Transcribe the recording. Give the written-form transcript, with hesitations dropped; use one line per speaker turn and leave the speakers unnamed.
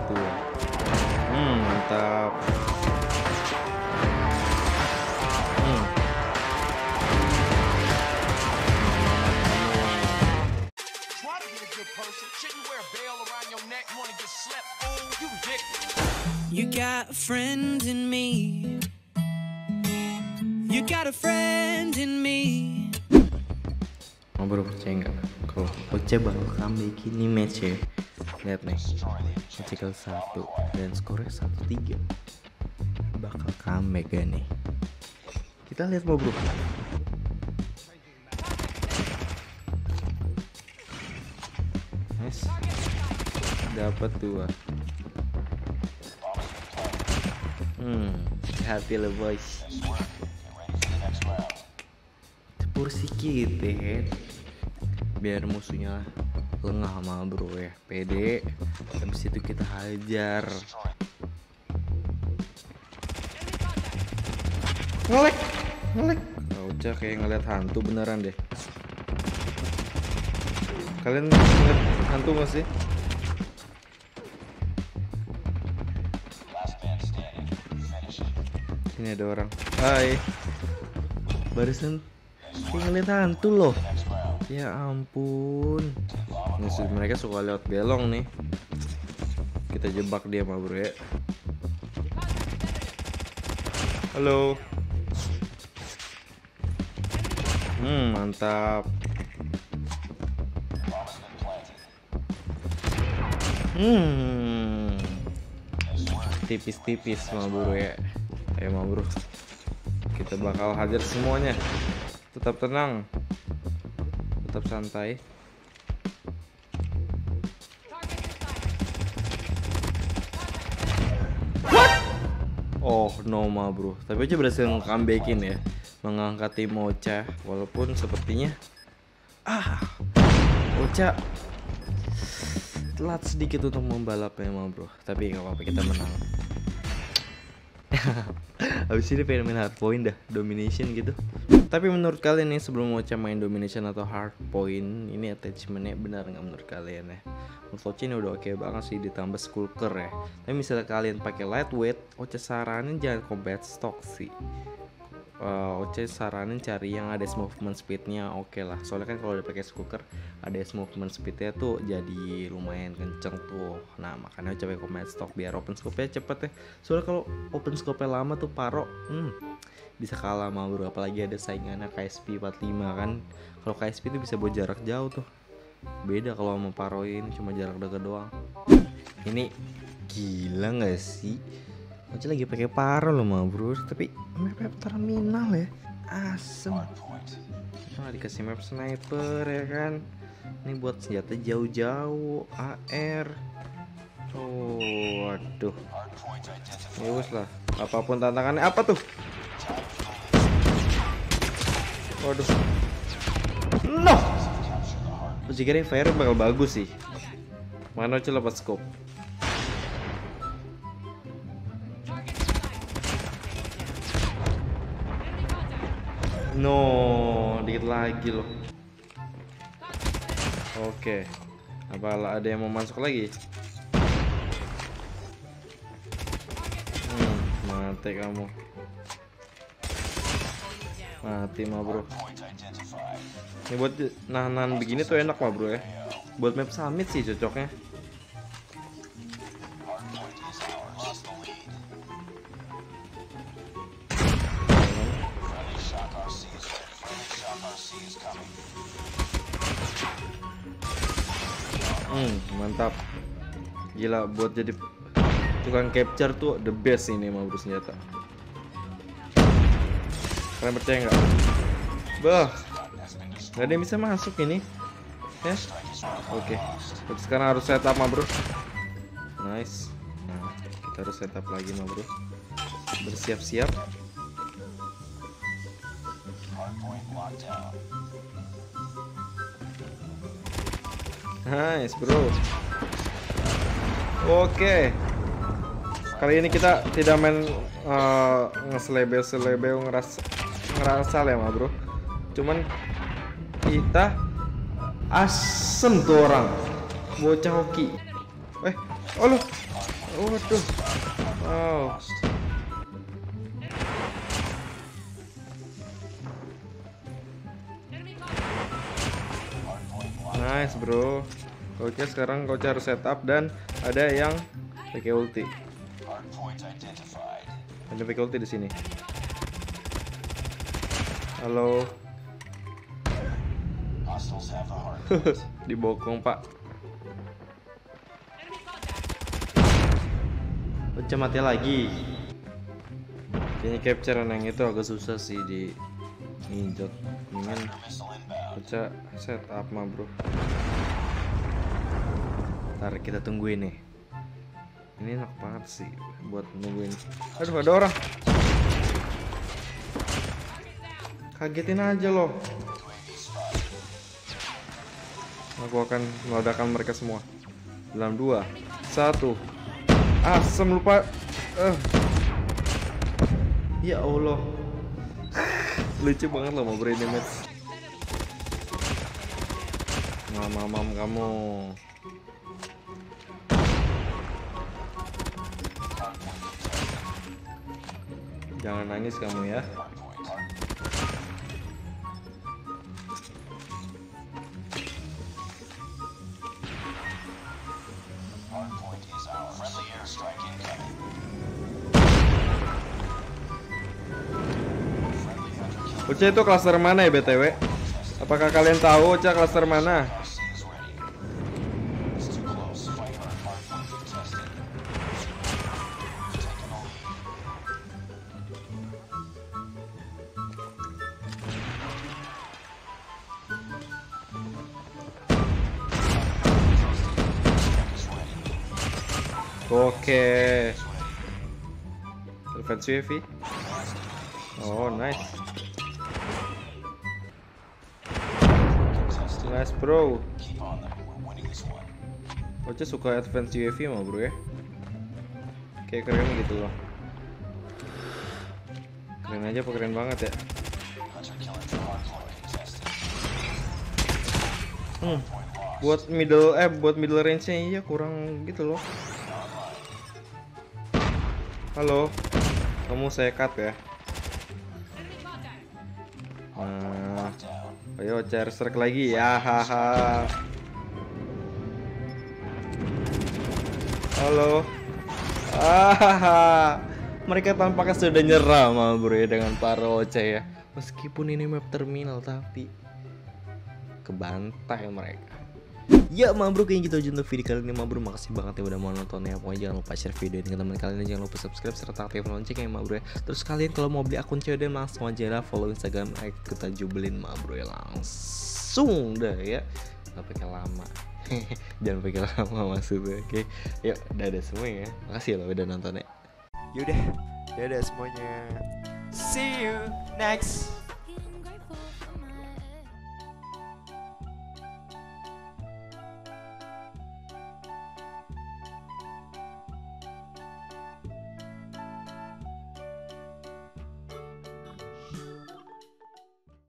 Tuh. Mantap.
You got a friend in me. You got a friend in me.
Mau bro, percaya nggak kalau Oce bakal comeback ini match ya? Lihat nih, Oce 1 dan skornya 1-3. Bakal comeback ya nih. Kita lihat mau bro. Nice. Dapat 2. Hati lo boys. Cepur sikit deh, biar musuhnya lengah sama bro ya. Pede. Habis itu kita hajar. Ngelek. Ucap kayak ngeliat hantu beneran deh. Kalian ngeliat hantu gak sih? Ini ada orang. Hai. Barusan kayak ngeliat hantu loh. Ya ampun. Musuh mereka suka lewat belong nih. Kita jebak dia mah bro ya. Halo. Mantap. Tipis-tipis mah bro ya. Ayo mah bro. Kita bakal hajar semuanya. Tetap tenang. Tetap santai. Oh no ma bro. Tapi aja berhasil nge-comebackin ya. Mengangkat tim Ocha. Walaupun sepertinya Ocha telat sedikit untuk membalapnya ma bro. Tapi gak apa-apa, kita menang. Habis ini pengen main hardpoint dah, domination gitu. Tapi menurut kalian nih, sebelum Ocha main domination atau hardpoint, ini attachmentnya benar nggak menurut kalian ya? Menurut Ocha ini udah oke banget sih, ditambah skulker ya. Tapi misalnya kalian pakai lightweight, Ocha saranin jangan combat stock sih. Ocha saranin cari yang ada movement speednya oke lah. Soalnya kan kalau udah pakai skulker, ada movement speednya tuh jadi lumayan kenceng tuh. Nah makanya Ocha pakai combat stock biar open scope-nya cepet ya. Soalnya kalau open scope-nya lama tuh paro bisa kalah sama bro. Apalagi ada saingannya KSP 45 kan. Kalau KSP itu bisa buat jarak jauh tuh. Beda kalau sama paro ini cuma jarak dekat doang. Ini gila nggak sih? Ocha lagi pakai paro loh mah bro, tapi map terminal ya, asem. Dikasih map sniper ya kan. Ini buat senjata jauh-jauh, AR. Oh, waduh. Ya wes lah, apapun tantangannya. Apa tuh? Waduh. No. Ocha kira fire bakal bagus sih. Mana Ocha lepas scope. No, dikit lagi loh. Oke. Apa ada yang mau masuk lagi? Mati kamu. Mati mah bro. Ini buat nahan begini tuh enak mah bro ya. Buat map summit sih cocoknya. Mantap. Gila, buat jadi tukang capture tuh the best ini mah bro senjata. Kalian percaya nggak? Bah, nggak ada yang bisa masuk ini. Ya, oke. Sekarang harus setup mah bro. Nice. Nah, kita harus setup lagi mah bro. Bersiap-siap. Nice bro. Oke. Kali ini kita tidak main ngeselebel ngerasa ya mah bro. Cuman kita asem tuh orang. Bocah hoki. Oh lu Waduh. Wow. Nice bro. Oke, sekarang coach harus setup dan ada yang pakai ulti. Ada pakai ulti di sini. Halo. Dibokong pak. Pecah mati lagi. Kayaknya capture yang itu agak susah sih di ninjot. Mendingan pecah setup mah bro. Ntar kita tungguin nih. Ini enak banget sih buat nungguin. Aduh ada orang. Kagetin aja loh. Aku akan meledakkan mereka semua. Dalam 2, 1. Asem lupa. Ya Allah. Lucu banget loh mau brain damage. Mamam kamu. Jangan nangis kamu ya. Ocha itu klaster mana ya BTW? Apakah kalian tahu Ocha klaster mana? Oke. Advance UAV. Oh, nice. Nice, bro. Ocha suka advance UAV mah, bro ya. Kayak keren gitu loh. Keren aja, keren banget ya. Buat middle range-nya iya kurang gitu loh. Halo, kamu saya cut ya. Nah, ayo cari strike lagi ya, haha. Halo, mereka tampaknya sudah nyerah mah bro ya dengan para Ocha ya. Meskipun ini map terminal tapi kebantai mereka. Ya ma bro, kayak gitu aja untuk video kali ini ma bro. Makasih banget ya udah mau nonton ya. Pokoknya jangan lupa share video ini ke teman kalian dan jangan lupa subscribe serta aktifkan lonceng ya ma bro ya. Terus kalian kalau mau beli akun COD langsung aja lah follow Instagram kita jubelin ma bro ya, langsung dah ya. Gak pakai lama. Jangan pakai lama maksudnya. Oke. Yuk, dadah semua ya. Makasih loh udah nonton ya.
Yaudah, dadah semuanya. See you next